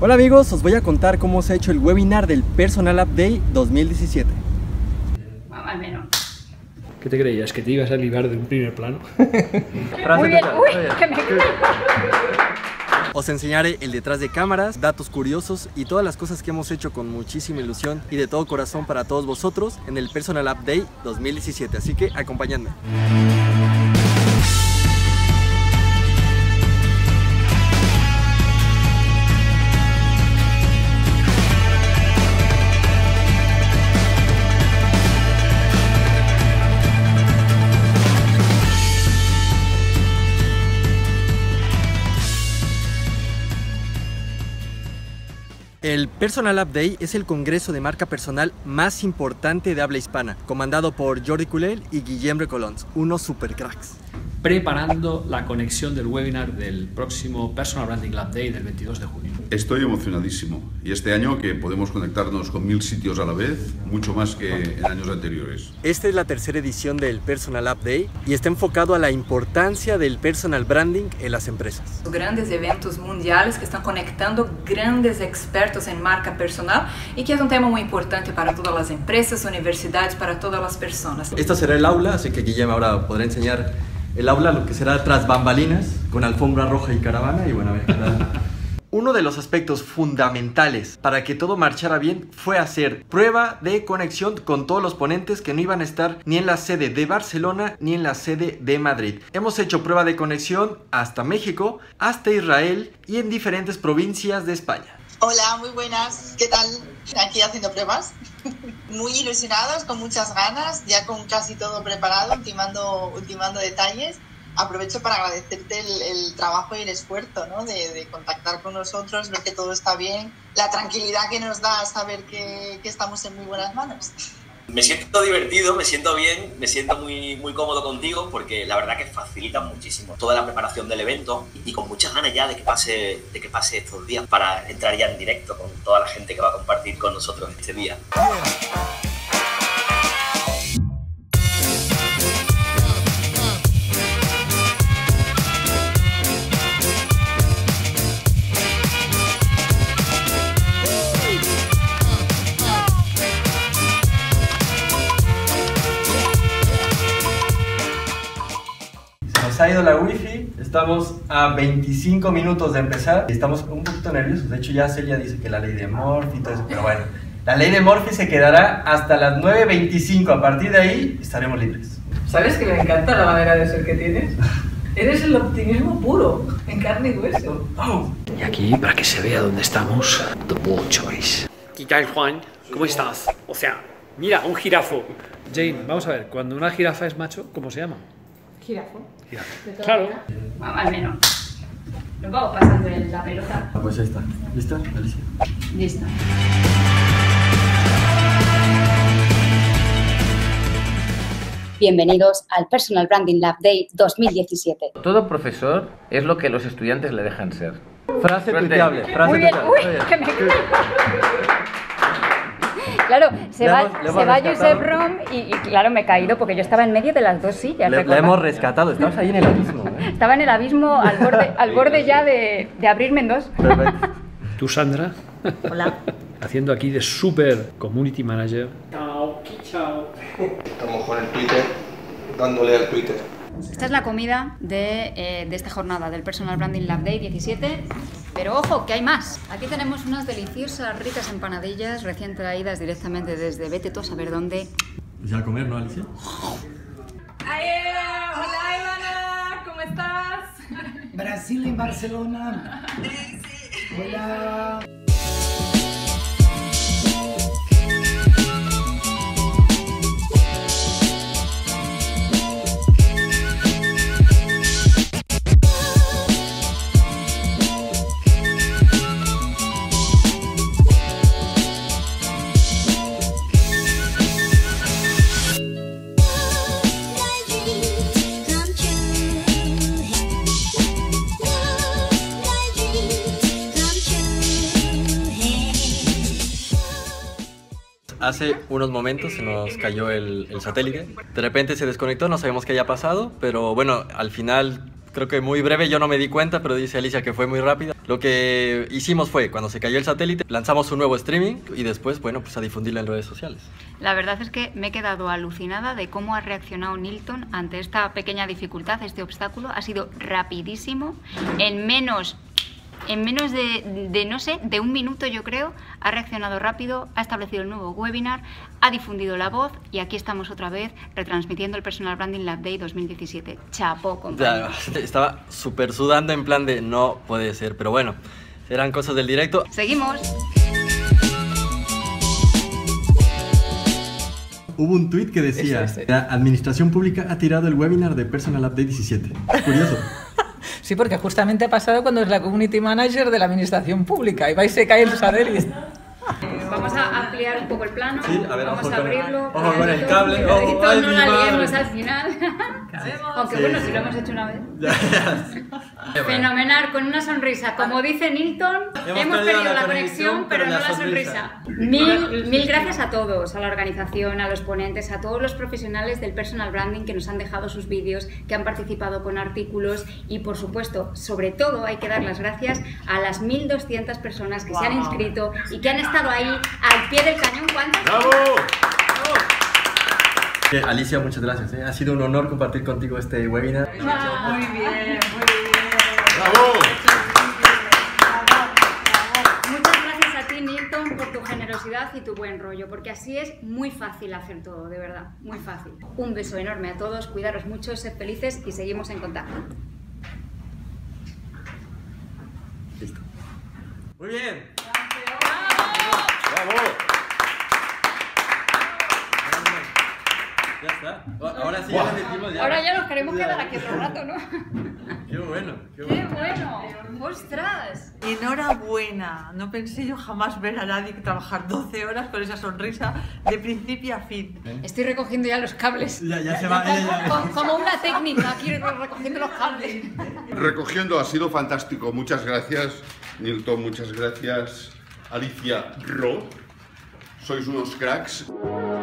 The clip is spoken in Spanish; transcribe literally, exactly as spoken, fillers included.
Hola amigos, os voy a contar cómo se ha hecho el webinar del Personal Lab Day dos mil diecisiete. Al menos. ¿Qué te creías? ¿Que te ibas a librar de un primer plano? Muy bien, uy, que me... Os enseñaré el detrás de cámaras, datos curiosos y todas las cosas que hemos hecho con muchísima ilusión y de todo corazón para todos vosotros en el Personal Lab Day dos mil diecisiete, así que acompañadme. El Personal Lab Day es el congreso de marca personal más importante de habla hispana, comandado por Jordi Culel y Guillem Recolons, unos super cracks. Preparando la conexión del webinar del próximo Personal Branding Lab Day del veintidós de junio. Estoy emocionadísimo y este año que podemos conectarnos con mil sitios a la vez, mucho más que en años anteriores. Esta es la tercera edición del Personal Lab Day y está enfocado a la importancia del personal branding en las empresas. Grandes eventos mundiales que están conectando grandes expertos en marca personal y que es un tema muy importante para todas las empresas, universidades, para todas las personas. Esta será el aula, así que Guillem ahora podrá enseñar el aula, lo que será tras bambalinas, con alfombra roja y caravana y bueno, a ver qué tal. Uno de los aspectos fundamentales para que todo marchara bien fue hacer prueba de conexión con todos los ponentes que no iban a estar ni en la sede de Barcelona ni en la sede de Madrid. Hemos hecho prueba de conexión hasta México, hasta Israel y en diferentes provincias de España. Hola, muy buenas, ¿qué tal? Aquí haciendo pruebas, muy ilusionados, con muchas ganas, ya con casi todo preparado, ultimando, ultimando detalles. Aprovecho para agradecerte el, el trabajo y el esfuerzo, ¿no? de, de contactar con nosotros, ver que todo está bien, la tranquilidad que nos da saber que, que estamos en muy buenas manos. Me siento divertido, me siento bien, me siento muy, muy cómodo contigo porque la verdad que facilita muchísimo toda la preparación del evento y con muchas ganas ya de que pase, de que pase estos días para entrar ya en directo con toda la gente que va a compartir con nosotros este día. Nos ha ido la wifi, estamos a veinticinco minutos de empezar y estamos un poquito nerviosos. De hecho ya Celia dice que la ley de Murphy y todo eso, pero bueno, la ley de Murphy se quedará hasta las nueve veinticinco, a partir de ahí estaremos libres. ¿Sabes que me encanta la manera de ser que tienes? Eres el optimismo puro, en carne y hueso. Oh. Y aquí, para que se vea dónde estamos, The Bold Choice. ¿Qué tal, Juan? ¿Cómo estás? O sea, mira, un jirafo. Jane, vamos a ver, cuando una jirafa es macho, ¿cómo se llama? Girafo. Jirafa. Claro. Al menos. Nos vamos pasando en la pelota. Ah, pues ahí está. ¿Lista, Alicia? Listo. Bienvenidos al Personal Branding Lab Day dos mil diecisiete. Todo profesor es lo que los estudiantes le dejan ser. Frase tuiteable. Frase Muy bien, tuiteable. uy, que me... Claro, se Le va, hemos- le se hemos va rescatado. Josep Rom y, y claro, me he caído porque yo estaba en medio de las dos sillas. Le, la ¿recordás? hemos rescatado, estamos ahí en el abismo. ¿eh? Estaba en el abismo al borde, al borde ya de, de abrirme en dos. Perfecto. Tú, Sandra, Hola. haciendo aquí de super community manager. Chao, chao. Estamos con el Twitter, dándole al Twitter. Esta es la comida de, eh, de esta jornada del Personal Branding Lab Day diecisiete. Pero ojo, que hay más. Aquí tenemos unas deliciosas, ricas empanadillas recién traídas directamente desde vete tú a saber dónde. ¿Ya a comer, no, Alicia? Hola, Ivana, ¿cómo estás? Brasil en Barcelona. Hola. Hace unos momentos se nos cayó el, el satélite. De repente se desconectó, no sabemos qué haya pasado, pero bueno, al final creo que muy breve, yo no me di cuenta, pero dice Alicia que fue muy rápida. Lo que hicimos fue, cuando se cayó el satélite, lanzamos un nuevo streaming y después, bueno, pues a difundirlo en redes sociales. La verdad es que me he quedado alucinada de cómo ha reaccionado Nilton ante esta pequeña dificultad, este obstáculo. Ha sido rapidísimo, en menos... En menos de, de, no sé, de un minuto yo creo, ha reaccionado rápido, ha establecido el nuevo webinar, ha difundido la voz y aquí estamos otra vez retransmitiendo el Personal Branding Lab Day dos mil diecisiete. Chapó, compañero. Estaba súper sudando en plan de no puede ser, pero bueno, serán cosas del directo. Seguimos. Hubo un tuit que decía, Ese, ese. la administración pública ha tirado el webinar de Personal Lab Day diecisiete. Es curioso. Sí, porque justamente ha pasado cuando es la community manager de la administración pública y vais se cae el satélite. Vamos a ampliar un poco el plano, Sí, a ver, vamos ojo a con- abrirlo. ojo con el cuidadito, cable, cuidadito, ojo, ay, no mi la madre. liemos al final. Aunque Sí. bueno, si lo hemos hecho una vez. Ya, ya. Fenomenal, con una sonrisa. Como dice Nilton, hemos, Hemos perdido perdido la, la conexión, conexión, pero pero no la la sonrisa. sonrisa. Mil, mil gracias a todos, a la organización, a los ponentes, a todos los profesionales del personal branding que nos han dejado sus vídeos, que han participado con artículos y, por supuesto, sobre todo hay que dar las gracias a las mil doscientas personas que se han inscrito y que han estado ahí al pie del cañón. ¿Cuántas? ¡Bravo! Eh, Alicia, muchas gracias. eh. Ha sido un honor compartir contigo este webinar. Muy bien, muy bien. ¡Bravo! Muchas gracias a ti, Nilton, por tu generosidad y tu buen rollo, porque así es muy fácil hacer todo, de verdad, muy fácil. Un beso enorme a todos, cuidaros mucho, sed felices y seguimos en contacto. Listo. Muy bien. ¡Bravo! Ya está. Ahora sí, ya lo metimos ya. Ahora ya nos queremos quedar aquí otro rato, ¿no? Qué bueno. Qué ¡Qué bueno. bueno! ¡Ostras! Enhorabuena. No pensé yo jamás ver a nadie trabajar doce horas con esa sonrisa de principio a fin. Estoy recogiendo ya los cables. Ya, ya se va. ella ya- Como, como una técnica, aquí recogiendo los cables. Recogiendo, ha sido fantástico. Muchas gracias, Nilton, muchas gracias, Alicia Ro. Sois unos cracks.